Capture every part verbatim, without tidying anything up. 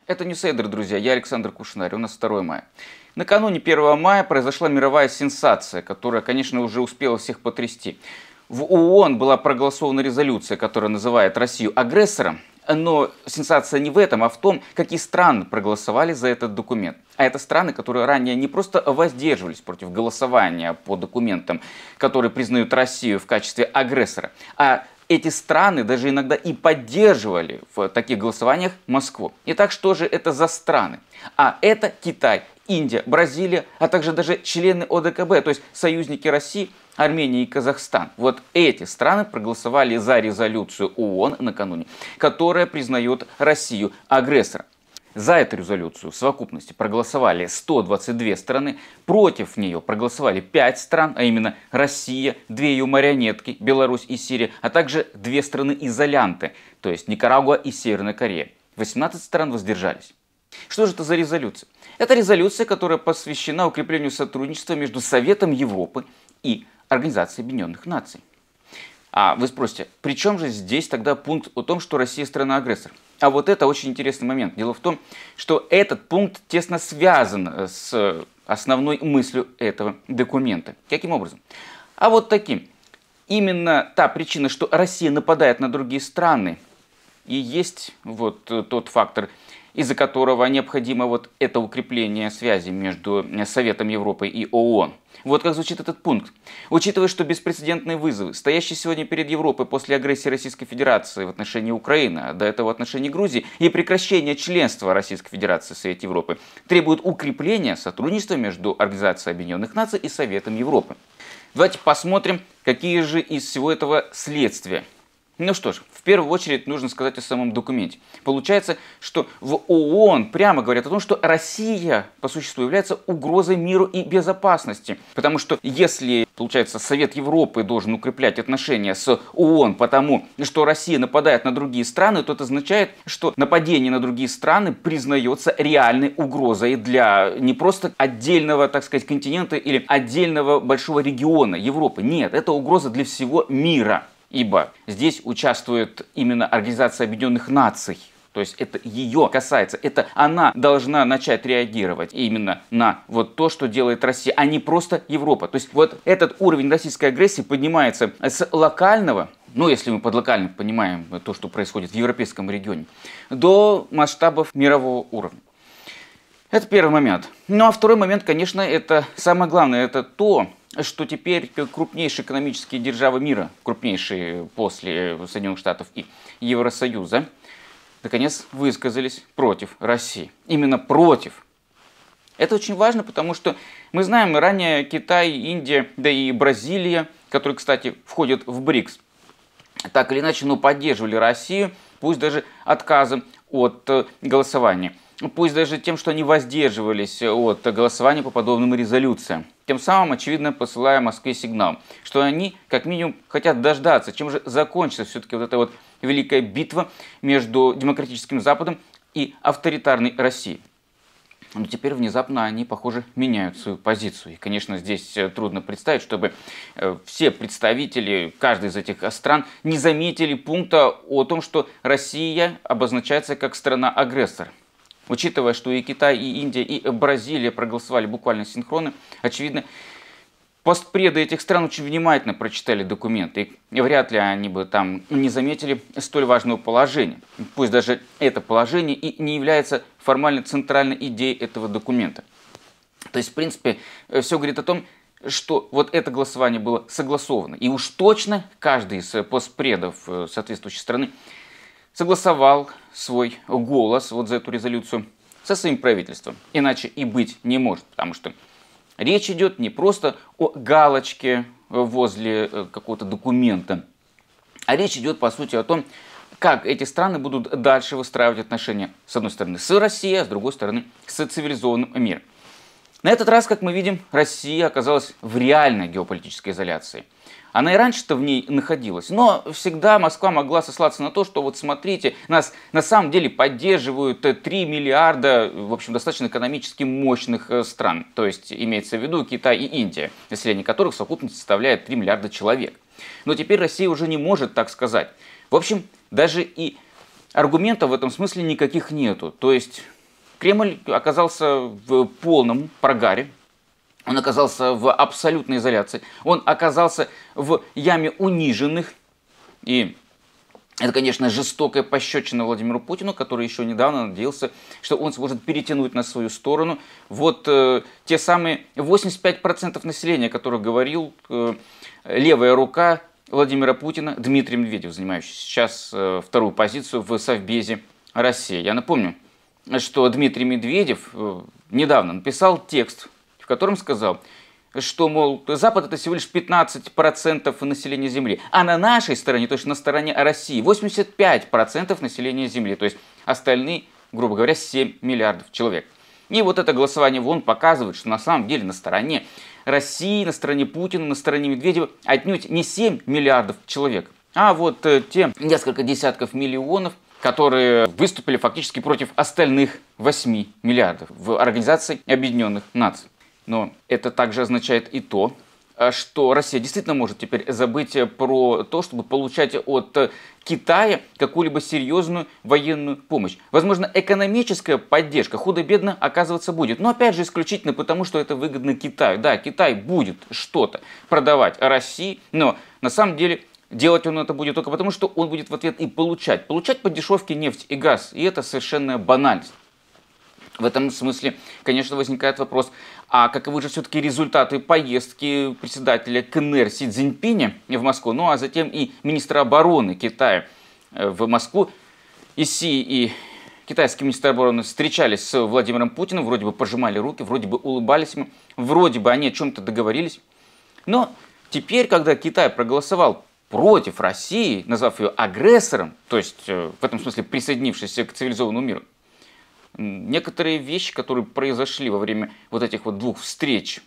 Это Ньюсейдер, друзья, я Александр Кушнарь, у нас второе мая. Накануне первого мая произошла мировая сенсация, которая, конечно, уже успела всех потрясти. В ООН была проголосована резолюция, которая называет Россию агрессором, но сенсация не в этом, а в том, какие страны проголосовали за этот документ. А это страны, которые ранее не просто воздерживались против голосования по документам, которые признают Россию в качестве агрессора, а эти страны даже иногда и поддерживали в таких голосованиях Москву. Итак, что же это за страны? А это Китай, Индия, Бразилия, а также даже члены О Дэ Ка Бэ, то есть союзники России, Армения и Казахстан. Вот эти страны проголосовали за резолюцию ООН накануне, которая признает Россию агрессором. За эту резолюцию в совокупности проголосовали сто двадцать две страны, против нее проголосовали пять стран, а именно Россия, две ее марионетки, Беларусь и Сирия, а также две страны-изолянты, то есть Никарагуа и Северная Корея. восемнадцать стран воздержались. Что же это за резолюция? Это резолюция, которая посвящена укреплению сотрудничества между Советом Европы и Организацией Объединенных Наций. А вы спросите, при чем же здесь тогда пункт о том, что Россия страна-агрессор? А вот это очень интересный момент. Дело в том, что этот пункт тесно связан с основной мыслью этого документа. Каким образом? А вот таким. Именно та причина, что Россия нападает на другие страны, и есть вот тот фактор, из-за которого необходимо вот это укрепление связи между Советом Европы и ООН. Вот как звучит этот пункт. Учитывая, что беспрецедентные вызовы, стоящие сегодня перед Европой после агрессии Российской Федерации в отношении Украины, а до этого в отношении Грузии, и прекращения членства Российской Федерации в Совете Европы, требуют укрепления сотрудничества между Организацией Объединенных Наций и Советом Европы. Давайте посмотрим, какие же из всего этого следствия. Ну что ж, в первую очередь нужно сказать о самом документе. Получается, что в ООН прямо говорят о том, что Россия по существу является угрозой миру и безопасности. Потому что если, получается, Совет Европы должен укреплять отношения с ООН потому, что Россия нападает на другие страны, то это означает, что нападение на другие страны признается реальной угрозой для не просто отдельного, так сказать, континента или отдельного большого региона Европы. Нет, это угроза для всего мира. Ибо здесь участвует именно Организация Объединенных Наций. То есть это ее касается. Это она должна начать реагировать именно на вот то, что делает Россия, а не просто Европа. То есть вот этот уровень российской агрессии поднимается с локального, ну если мы под локальным понимаем то, что происходит в европейском регионе, до масштабов мирового уровня. Это первый момент. Ну а второй момент, конечно, это самое главное, это то, что теперь крупнейшие экономические державы мира, крупнейшие после Соединенных Штатов и Евросоюза, наконец высказались против России. Именно против. Это очень важно, потому что мы знаем, ранее Китай, Индия, да и Бразилия, которые, кстати, входят в БРИКС, так или иначе, но поддерживали Россию, пусть даже отказом от голосования. Пусть даже тем, что они воздерживались от голосования по подобным резолюциям. Тем самым, очевидно, посылая Москве сигнал, что они, как минимум, хотят дождаться, чем же закончится все-таки вот эта вот великая битва между демократическим Западом и авторитарной Россией. Но теперь внезапно они, похоже, меняют свою позицию. И, конечно, здесь трудно представить, чтобы все представители каждой из этих стран не заметили пункта о том, что Россия обозначается как страна-агрессор. Учитывая, что и Китай, и Индия, и Бразилия проголосовали буквально синхронно, очевидно, постпреды этих стран очень внимательно прочитали документы. И вряд ли они бы там не заметили столь важного положения. Пусть даже это положение и не является формально центральной идеей этого документа. То есть, в принципе, все говорит о том, что вот это голосование было согласовано. И уж точно каждый из постпредов соответствующей страны согласовал свой голос вот за эту резолюцию со своим правительством. Иначе и быть не может, потому что речь идет не просто о галочке возле какого-то документа, а речь идет, по сути, о том, как эти страны будут дальше выстраивать отношения, с одной стороны, с Россией, а с другой стороны, с цивилизованным миром. На этот раз, как мы видим, Россия оказалась в реальной геополитической изоляции. Она и раньше-то в ней находилась, но всегда Москва могла сослаться на то, что вот смотрите, нас на самом деле поддерживают три миллиарда, в общем, достаточно экономически мощных стран. То есть имеется в виду Китай и Индия, население которых в совокупности составляет три миллиарда человек. Но теперь Россия уже не может так сказать. В общем, даже и аргументов в этом смысле никаких нету. То есть Кремль оказался в полном прогаре, он оказался в абсолютной изоляции, он оказался в яме униженных. И это, конечно, жестокая пощечина Владимиру Путину, который еще недавно надеялся, что он сможет перетянуть на свою сторону вот э, те самые восемьдесят пять процентов населения, о которых говорил э, левая рука Владимира Путина, Дмитрий Медведев, занимающий сейчас э, вторую позицию в Совбезе России. Я напомню, что Дмитрий Медведев э, недавно написал текст, в котором сказал, что, мол, Запад это всего лишь пятнадцать процентов населения Земли, а на нашей стороне, то есть на стороне России, восемьдесят пять процентов населения Земли, то есть остальные, грубо говоря, семь миллиардов человек. И вот это голосование в ООН показывает, что на самом деле на стороне России, на стороне Путина, на стороне Медведева отнюдь не семь миллиардов человек, а вот э, те несколько десятков миллионов, которые выступили фактически против остальных восьми миллиардов в Организации Объединенных Наций. Но это также означает и то, что Россия действительно может теперь забыть про то, чтобы получать от Китая какую-либо серьезную военную помощь. Возможно, экономическая поддержка худо-бедно оказываться будет. Но опять же исключительно потому, что это выгодно Китаю. Да, Китай будет что-то продавать России, но на самом деле делать он это будет только потому, что он будет в ответ и получать. Получать по дешевке нефть и газ. И это совершенная банальность. В этом смысле, конечно, возникает вопрос, а каковы же все-таки результаты поездки председателя КНР Си Цзиньпиня в Москву, ну а затем и министра обороны Китая в Москву. И Си, и китайский министр обороны встречались с Владимиром Путиным, вроде бы пожимали руки, вроде бы улыбались ему, вроде бы они о чем-то договорились. Но теперь, когда Китай проголосовал против России, назвав ее агрессором, то есть в этом смысле присоединившись к цивилизованному миру, некоторые вещи, которые произошли во время вот этих вот двух встреч,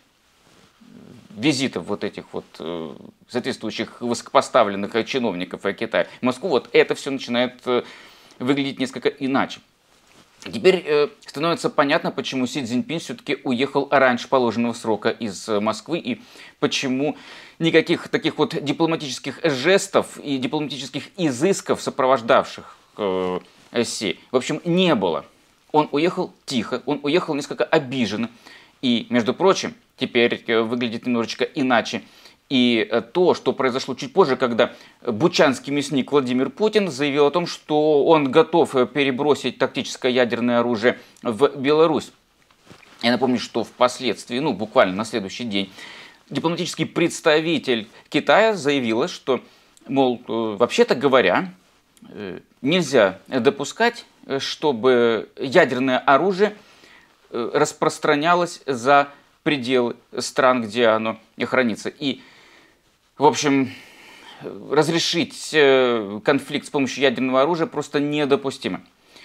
визитов вот этих вот э, соответствующих высокопоставленных чиновников Китая в Москву, вот это все начинает э, выглядеть несколько иначе. Теперь э, становится понятно, почему Си Цзиньпин все-таки уехал раньше положенного срока из Москвы и почему никаких таких вот дипломатических жестов и дипломатических изысков, сопровождавших э, Си, в общем, не было. Он уехал тихо, он уехал несколько обиженно. И, между прочим, теперь выглядит немножечко иначе. И то, что произошло чуть позже, когда бучанский мясник Владимир Путин заявил о том, что он готов перебросить тактическое ядерное оружие в Беларусь. Я напомню, что впоследствии, ну буквально на следующий день, дипломатический представитель Китая заявила, что, мол, вообще-то говоря, нельзя допускать, чтобы ядерное оружие распространялось за пределы стран, где оно хранится. И, в общем, разрешить конфликт с помощью ядерного оружия просто недопустимо.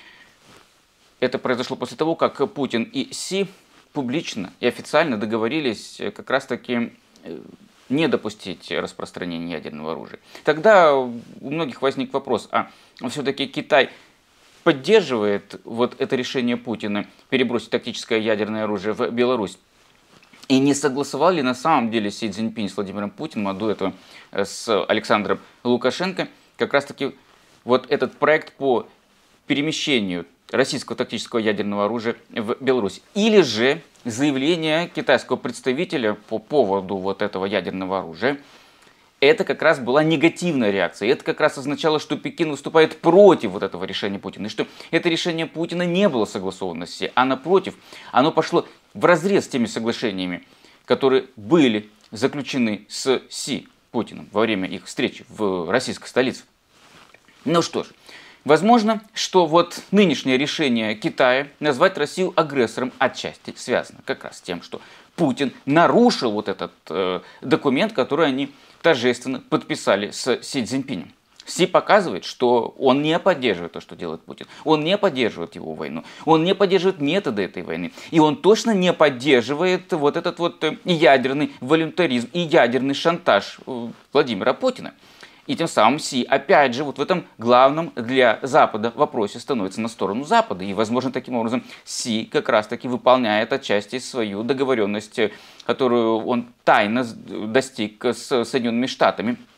Это произошло после того, как Путин и Си публично и официально договорились как раз-таки не допустить распространения ядерного оружия. Тогда у многих возник вопрос, а все-таки Китай поддерживает вот это решение Путина перебросить тактическое ядерное оружие в Беларусь? И не согласовал ли на самом деле Си Цзиньпин с Владимиром Путиным, а до этого с Александром Лукашенко, как раз-таки вот этот проект по перемещению российского тактического ядерного оружия в Беларусь? Или же заявление китайского представителя по поводу вот этого ядерного оружия, это как раз была негативная реакция. Это как раз означало, что Пекин выступает против вот этого решения Путина. И что это решение Путина не было согласовано с Си, а напротив, оно пошло вразрез с теми соглашениями, которые были заключены с Си Путиным во время их встречи в российской столице. Ну что ж, возможно, что вот нынешнее решение Китая назвать Россию агрессором отчасти связано как раз с тем, что Путин нарушил вот этот э, документ, который они торжественно подписали с Си Цзиньпинем. Си показывает, что он не поддерживает то, что делает Путин. Он не поддерживает его войну. Он не поддерживает методы этой войны. И он точно не поддерживает вот этот вот ядерный волюнтаризм и ядерный шантаж Владимира Путина. И тем самым Си, опять же, вот в этом главном для Запада вопросе становится на сторону Запада. И, возможно, таким образом Си как раз-таки выполняет отчасти свою договоренность, которую он тайно достиг с Соединенными Штатами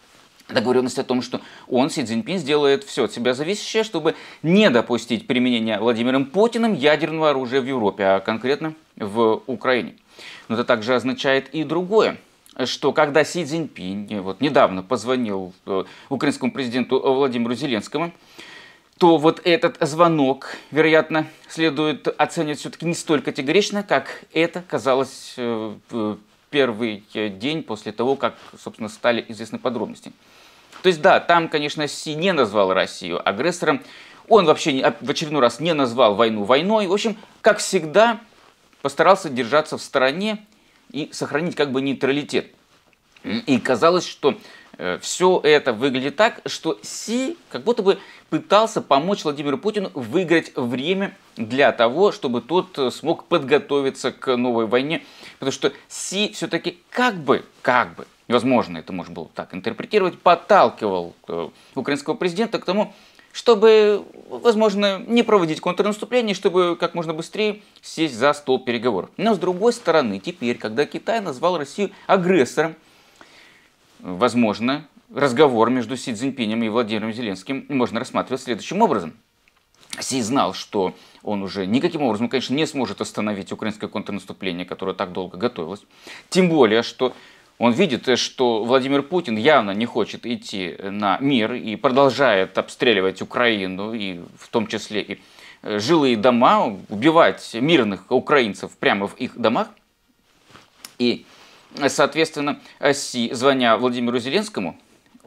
договоренность о том, что он, Си Цзиньпин, сделает все от себя зависящее, чтобы не допустить применения Владимиром Путиным ядерного оружия в Европе, а конкретно в Украине. Но это также означает и другое, что когда Си Цзиньпин вот недавно позвонил украинскому президенту Владимиру Зеленскому, то вот этот звонок, вероятно, следует оценивать все-таки не столь категорично, как это казалось в первый день после того, как, собственно, стали известны подробности. То есть, да, там, конечно, Си не назвал Россию агрессором, он вообще не, в очередной раз не назвал войну войной. В общем, как всегда, постарался держаться в стороне и сохранить как бы нейтралитет. И казалось, что э, все это выглядит так, что Си как будто бы пытался помочь Владимиру Путину выиграть время для того, чтобы тот смог подготовиться к новой войне. Потому что Си все-таки как бы, как бы, возможно, это можно было так интерпретировать, подталкивал э, украинского президента к тому, чтобы, возможно, не проводить контрнаступление, чтобы как можно быстрее сесть за стол переговоров. Но с другой стороны, теперь, когда Китай назвал Россию агрессором, возможно, разговор между Си Цзиньпинем и Владимиром Зеленским можно рассматривать следующим образом. Си знал, что он уже никаким образом, конечно, не сможет остановить украинское контрнаступление, которое так долго готовилось. Тем более, что он видит, что Владимир Путин явно не хочет идти на мир и продолжает обстреливать Украину, и в том числе и жилые дома, убивать мирных украинцев прямо в их домах. И, соответственно, Си, звоня Владимиру Зеленскому,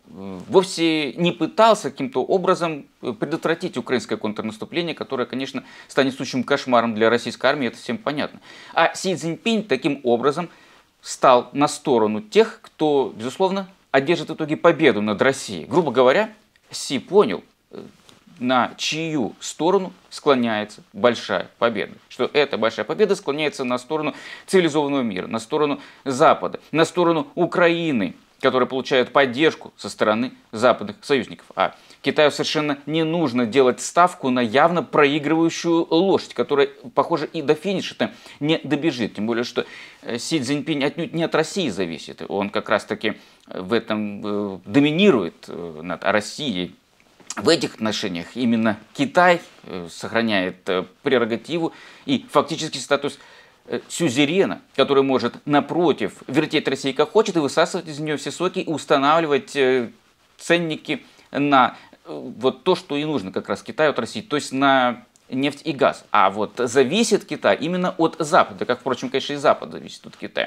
вовсе не пытался каким-то образом предотвратить украинское контрнаступление, которое, конечно, станет сущим кошмаром для российской армии, это всем понятно. А Си Цзиньпин таким образом стал на сторону тех, кто, безусловно, одержит в итоге победу над Россией. Грубо говоря, Си понял, на чью сторону склоняется большая победа. Что эта большая победа склоняется на сторону цивилизованного мира, на сторону Запада, на сторону Украины, которая получает поддержку со стороны западных союзников. А Китаю совершенно не нужно делать ставку на явно проигрывающую лошадь, которая, похоже, и до финиша-то не добежит. Тем более, что Си Цзиньпин отнюдь не от России зависит. Он как раз-таки в этом доминирует над Россией. В этих отношениях именно Китай сохраняет прерогативу и фактически статус сюзерена, который может, напротив, вертеть Россию как хочет и высасывать из нее все соки и устанавливать ценники на вот то, что и нужно как раз Китаю от России, то есть на нефть и газ. А вот зависит Китай именно от Запада, как, впрочем, конечно, и Запад зависит от Китая.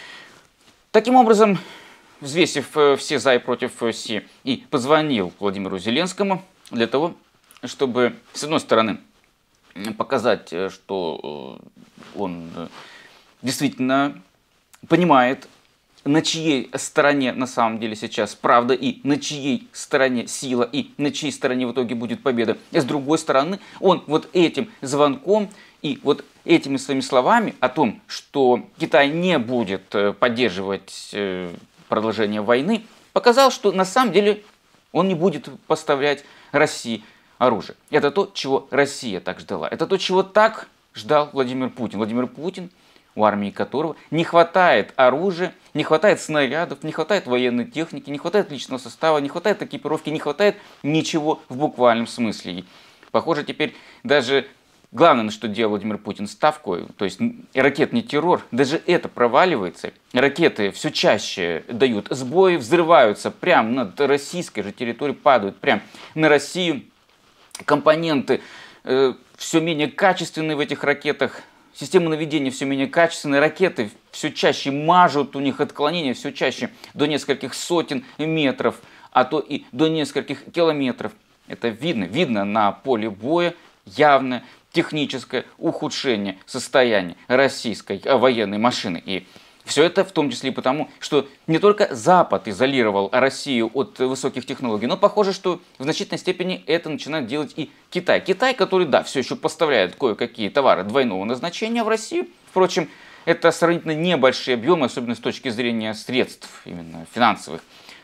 Таким образом, взвесив все за и против Си, и позвонил Владимиру Зеленскому для того, чтобы, с одной стороны, показать, что он действительно понимает, на чьей стороне на самом деле сейчас правда, и на чьей стороне сила, и на чьей стороне в итоге будет победа. И с другой стороны, он вот этим звонком и вот этими своими словами о том, что Китай не будет поддерживать продолжение войны, показал, что на самом деле он не будет поставлять России оружие. Это то, чего Россия так ждала. Это то, чего так ждал Владимир Путин. Владимир Путин, у армии которого не хватает оружия, не хватает снарядов, не хватает военной техники, не хватает личного состава, не хватает экипировки, не хватает ничего в буквальном смысле. И, похоже, теперь даже главное, на что делал Владимир Путин, ставку, то есть ракетный террор, даже это проваливается. Ракеты все чаще дают сбои, взрываются прямо над российской же территорией, падают прямо на Россию. Компоненты э, все менее качественные в этих ракетах, система наведения все менее качественные, ракеты все чаще мажут, у них отклонения все чаще до нескольких сотен метров, а то и до нескольких километров. Это видно, видно на поле боя явное техническое ухудшение состояния российской военной машины. И все это в том числе и потому, что не только Запад изолировал Россию от высоких технологий, но похоже, что в значительной степени это начинает делать и Китай. Китай, который, да, все еще поставляет кое-какие товары двойного назначения в Россию. Впрочем, это сравнительно небольшие объемы, особенно с точки зрения средств, именно финансовых.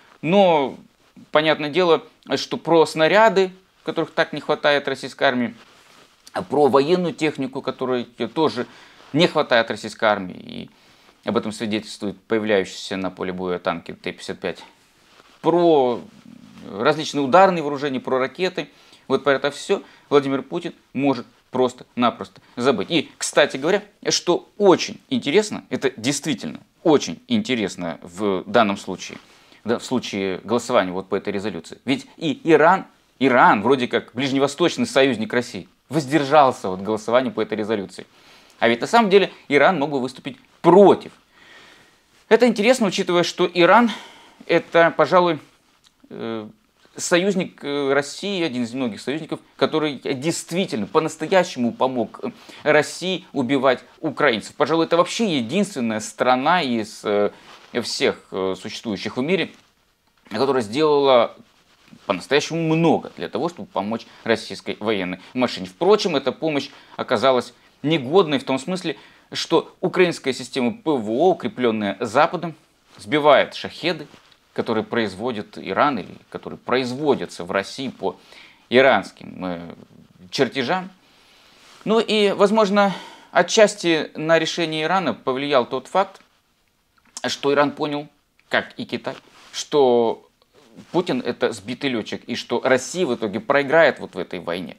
Но понятное дело, что про снаряды, которых так не хватает российской армии, про военную технику, которой тоже не хватает российской армии, и об этом свидетельствует появляющиеся на поле боя танки Т пятьдесят пять. Про различные ударные вооружения, про ракеты. Вот про это все Владимир Путин может просто-напросто забыть. И, кстати говоря, что очень интересно, это действительно очень интересно в данном случае, да, в случае голосования вот по этой резолюции. Ведь и Иран, Иран, вроде как ближневосточный союзник России, воздержался от голосования по этой резолюции. А ведь на самом деле Иран мог бы выступить против. Это интересно, учитывая, что Иран это, пожалуй, союзник России, один из многих союзников, который действительно по-настоящему помог России убивать украинцев. Пожалуй, это вообще единственная страна из всех существующих в мире, которая сделала по-настоящему много для того, чтобы помочь российской военной машине. Впрочем, эта помощь оказалась негодной в том смысле, что украинская система ПВО, укрепленная Западом, сбивает шахеды, которые производит Иран или которые производятся в России по иранским э, чертежам. Ну и, возможно, отчасти на решение Ирана повлиял тот факт, что Иран понял, как и Китай, что Путин это сбитый летчик и что Россия в итоге проиграет вот в этой войне.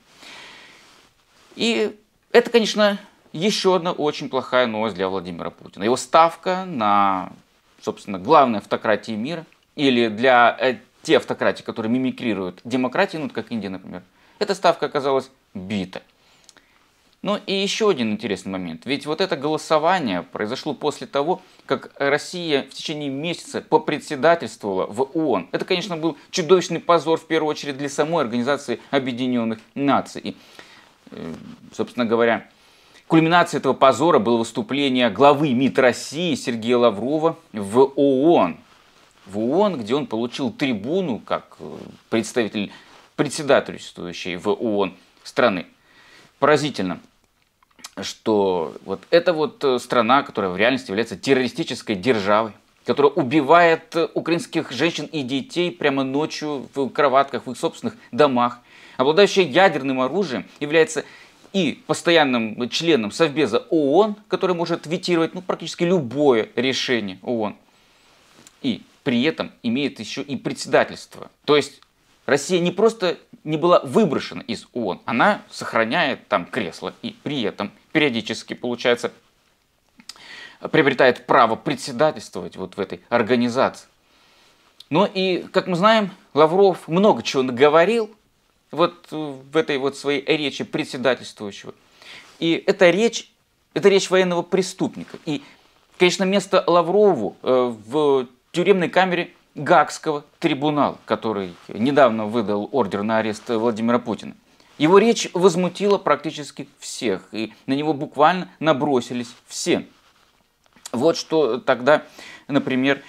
И это, конечно, еще одна очень плохая новость для Владимира Путина. Его ставка на, собственно, главной автократии мира, или для э, те автократии, которые мимикрируют демократии, ну, как Индия, например, эта ставка оказалась бита. Ну и еще один интересный момент. Ведь вот это голосование произошло после того, как Россия в течение месяца попредседательствовала в ООН. Это, конечно, был чудовищный позор, в первую очередь, для самой Организации Объединенных Наций. И, э, собственно говоря, кульминацией этого позора было выступление главы МИД России Сергея Лаврова в ООН. В ООН, где он получил трибуну как представитель председательствующей в ООН страны. Поразительно, что вот эта вот страна, которая в реальности является террористической державой, которая убивает украинских женщин и детей прямо ночью в кроватках, в их собственных домах, обладающая ядерным оружием, является и постоянным членом Совбеза ООН, который может ветировать ну, практически любое решение ООН. И при этом имеет еще и председательство. То есть Россия не просто не была выброшена из ООН, она сохраняет там кресло и при этом периодически, получается, приобретает право председательствовать вот в этой организации. Ну и, как мы знаем, Лавров много чего наговорил вот в этой вот своей речи председательствующего. И эта речь, это речь военного преступника. И, конечно, место Лаврову э, в тюремной камере Гаагского трибунала, который недавно выдал ордер на арест Владимира Путина. Его речь возмутила практически всех, и на него буквально набросились все. Вот что тогда, например,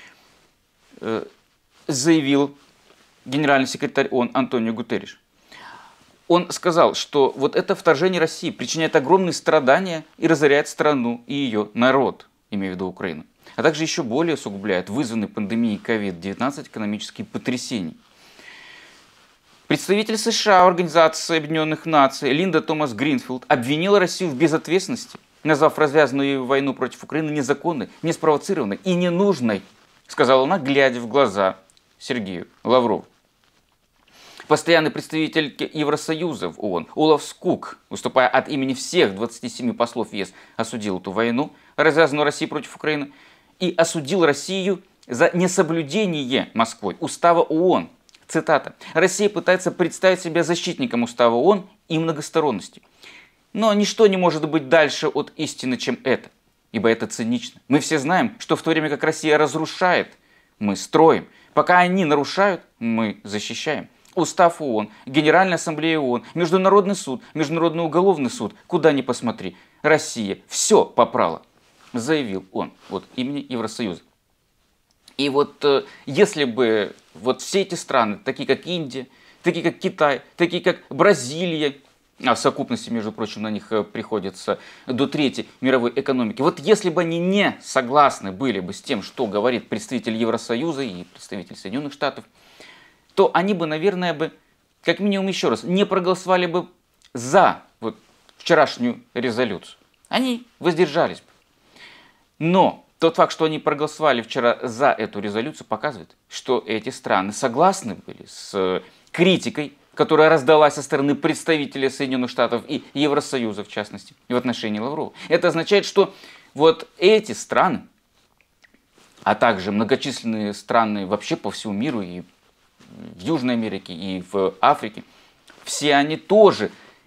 заявил генеральный секретарь ООН Антонио Гутерриш. Он сказал, что вот это вторжение России причиняет огромные страдания и разоряет страну и ее народ, имея в виду Украину. А также еще более усугубляет вызванные пандемией ковид девятнадцать экономические потрясения. Представитель США Организации Объединенных Наций Линда Томас Гринфилд обвинила Россию в безответственности, назвав развязанную войну против Украины незаконной, неспровоцированной и ненужной, сказала она, глядя в глаза Сергею Лаврову. Постоянный представитель Евросоюза в ООН Олаф Скук, выступая от имени всех двадцати семи послов ЕС, осудил эту войну, развязанную Россией против Украины, и осудил Россию за несоблюдение Москвой устава ООН. Цитата. «Россия пытается представить себя защитником устава ООН и многосторонности. Но ничто не может быть дальше от истины, чем это, ибо это цинично. Мы все знаем, что в то время как Россия разрушает, мы строим. Пока они нарушают, мы защищаем. Устав ООН, Генеральная Ассамблея ООН, Международный суд, Международный уголовный суд, куда ни посмотри, Россия все попрала», заявил он от имени Евросоюза. И вот э, если бы вот все эти страны, такие как Индия, такие как Китай, такие как Бразилия, а в совокупности, между прочим, на них приходится до трети мировой экономики, вот если бы они не согласны были бы с тем, что говорит представитель Евросоюза и представитель Соединенных Штатов, то они бы, наверное, бы, как минимум еще раз, не проголосовали бы за вот вчерашнюю резолюцию. Они воздержались бы. Но Тот факт, что они проголосовали вчера за эту резолюцию, показывает, что эти страны согласны были с критикой, которая раздалась со стороны представителей Соединенных Штатов и Евросоюза, в частности, в отношении Лаврова. Это означает, что вот эти страны, а также многочисленные страны вообще по всему миру, и в Южной Америке, и в Африке, все они тоже,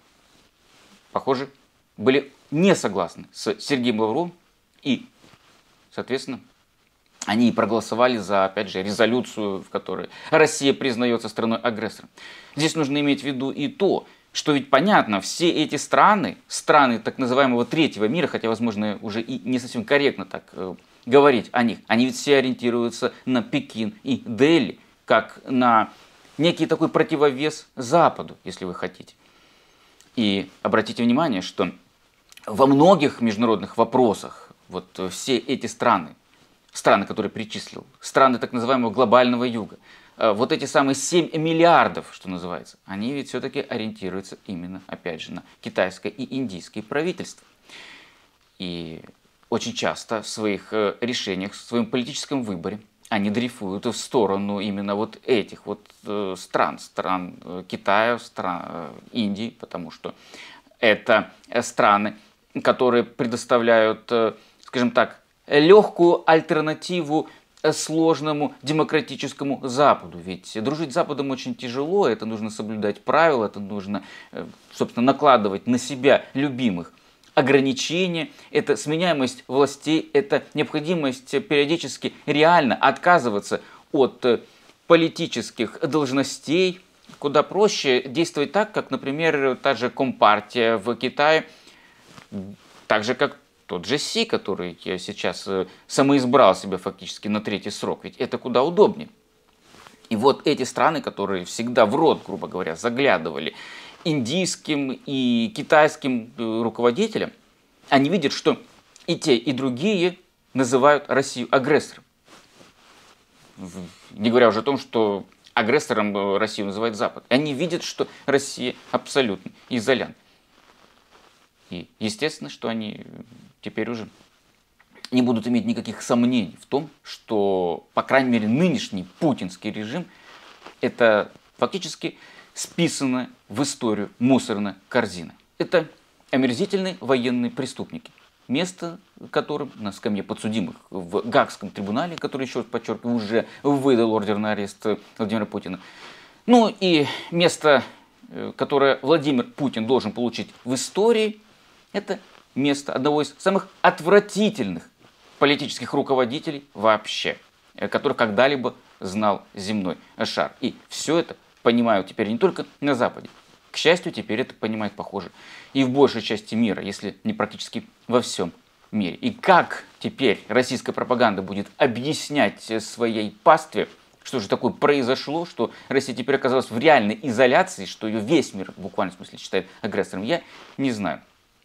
похоже, были не согласны с Сергеем Лавровым, и, соответственно, они проголосовали за, опять же, резолюцию, в которой Россия признается страной-агрессором. Здесь нужно иметь в виду и то, что ведь понятно, все эти страны, страны так называемого третьего мира, хотя, возможно, уже и не совсем корректно так э, говорить о них, они ведь все ориентируются на Пекин и Дели, как на некий такой противовес Западу, если вы хотите. И обратите внимание, что во многих международных вопросах вот все эти страны, страны, которые перечислил, страны так называемого глобального юга, вот эти самые семь миллиардов, что называется, они ведь все-таки ориентируются именно, опять же, на китайское и индийское правительство. И очень часто в своих решениях, в своем политическом выборе они дрейфуют в сторону именно вот этих вот стран, стран Китая, стран Индии, потому что это страны, которые предоставляют, скажем так, легкую альтернативу сложному демократическому Западу. Ведь дружить с Западом очень тяжело, это нужно соблюдать правила, это нужно, собственно, накладывать на себя любимых ограничения, это сменяемость властей, это необходимость периодически реально отказываться от политических должностей. Куда проще действовать так, как, например, та же Компартия в Китае, так же, как тот же Си, который сейчас самоизбрал себя фактически на третий срок, ведь это куда удобнее. И вот эти страны, которые всегда в рот, грубо говоря, заглядывали индийским и китайским руководителям, они видят, что и те, и другие называют Россию агрессором. Не говоря уже о том, что агрессором Россию называет Запад. Они видят, что Россия абсолютно изолянт. И естественно, что они теперь уже не будут иметь никаких сомнений в том, что, по крайней мере, нынешний путинский режим – это фактически списанная в историю мусорная корзина. Это омерзительные военные преступники, место которым на скамье подсудимых в Гаагском трибунале, который, еще раз подчеркиваю, уже выдал ордер на арест Владимира Путина. Ну и место, которое Владимир Путин должен получить в истории, это место одного из самых отвратительных политических руководителей вообще, которых когда-либо знал земной шар. И все это понимают теперь не только на Западе. К счастью, теперь это понимают, похоже, и в большей части мира, если не практически во всем мире. И как теперь российская пропаганда будет объяснять своей пастве, что же такое произошло, что Россия теперь оказалась в реальной изоляции, что ее весь мир в буквальном смысле считает агрессором, я не знаю.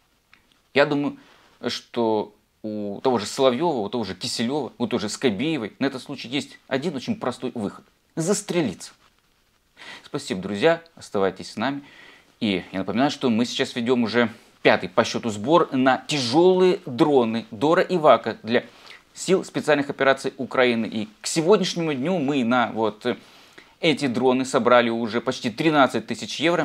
Я думаю, что у того же Соловьева, у того же Киселева, у той же Скобеевой на этот случай есть один очень простой выход – застрелиться. Спасибо, друзья, оставайтесь с нами. И я напоминаю, что мы сейчас ведем уже пятый по счету сбор на тяжелые дроны Дора и Вака для сил специальных операций Украины. И к сегодняшнему дню мы на вот эти дроны собрали уже почти тринадцать тысяч евро.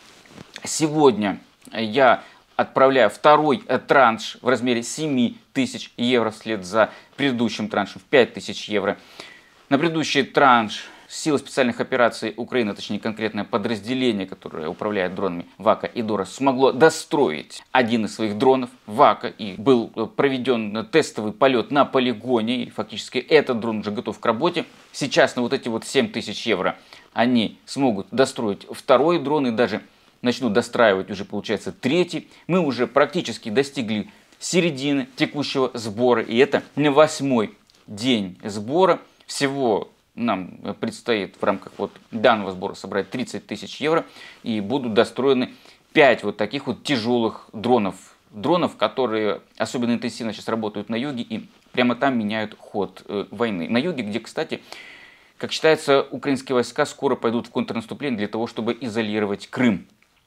Сегодня я отправляю второй транш в размере семи тысяч евро вслед за предыдущим траншем в пять тысяч евро. На предыдущий транш силы специальных операций Украины, точнее конкретное подразделение, которое управляет дронами Вака и Дора, смогло достроить один из своих дронов Вака, и был проведен тестовый полет на полигоне, и фактически этот дрон уже готов к работе. Сейчас на вот эти вот семь тысяч евро они смогут достроить второй дрон и даже начнут достраивать уже, получается, третий. Мы уже практически достигли середины текущего сбора, и это восьмой день сбора. Всего нам предстоит в рамках вот данного сбора собрать тридцать тысяч евро, и будут достроены пять вот таких вот тяжелых дронов. Дронов, которые особенно интенсивно сейчас работают на юге и прямо там меняют ход э, войны. На юге, где, кстати, как считается, украинские войска скоро пойдут в контрнаступление для того, чтобы изолировать Крым.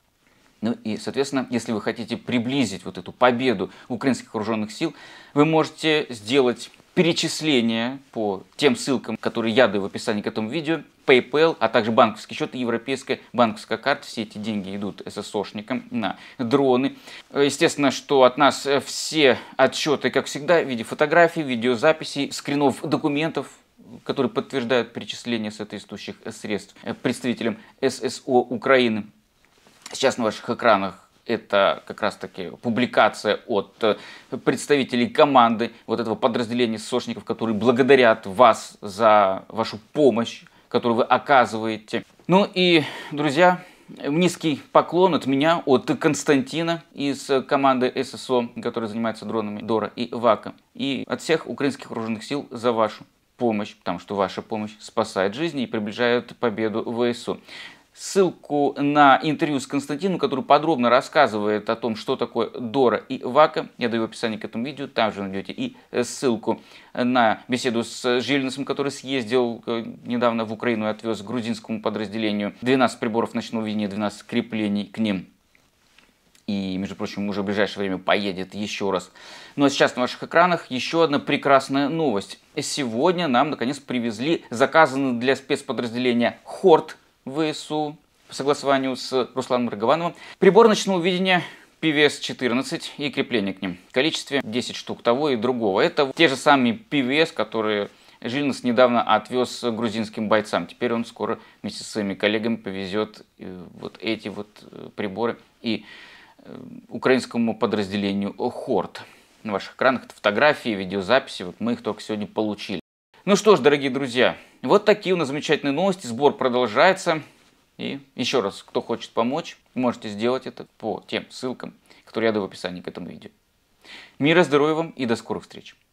Ну и, соответственно, если вы хотите приблизить вот эту победу украинских вооруженных сил, вы можете сделать перечисления по тем ссылкам, которые я даю в описании к этому видео. PayPal, а также банковский счет и европейская банковская карта. Все эти деньги идут ССОшникам на дроны. Естественно, что от нас все отчеты, как всегда, в виде фотографий, видеозаписей, скринов документов, которые подтверждают перечисление соответствующих средств представителям ССО Украины. Сейчас на ваших экранах это как раз таки публикация от представителей команды вот этого подразделения ССОшников, которые благодарят вас за вашу помощь, которую вы оказываете. Ну и, друзья, низкий поклон от меня, от Константина из команды ССО, которая занимается дронами Дора и Вака, и от всех украинских вооруженных сил за вашу помощь, потому что ваша помощь спасает жизни и приближает победу ВСУ. Ссылку на интервью с Константином, который подробно рассказывает о том, что такое Дора и Вака, я даю в описании к этому видео. Там же найдете и ссылку на беседу с Жилинсом, который съездил недавно в Украину и отвез грузинскому подразделению двенадцать приборов ночного видения, двенадцать креплений к ним. И, между прочим, уже в ближайшее время поедет еще раз. Ну а сейчас на ваших экранах еще одна прекрасная новость. Сегодня нам наконец привезли заказанный для спецподразделения Хорт ВСУ по согласованию с Русланом Роговановым прибор ночного видения пи ви эс четырнадцать и крепление к ним в количестве десять штук того и другого. Это те же самые пи ви эс, которые Жилинс недавно отвез грузинским бойцам. Теперь он скоро вместе со своими коллегами повезет вот эти вот приборы и украинскому подразделению Хорт. На ваших экранах это фотографии, видеозаписи. Вот мы их только сегодня получили. Ну что ж, дорогие друзья, вот такие у нас замечательные новости. Сбор продолжается. И еще раз, кто хочет помочь, можете сделать это по тем ссылкам, которые я даю в описании к этому видео. Мира, здоровья вам и до скорых встреч.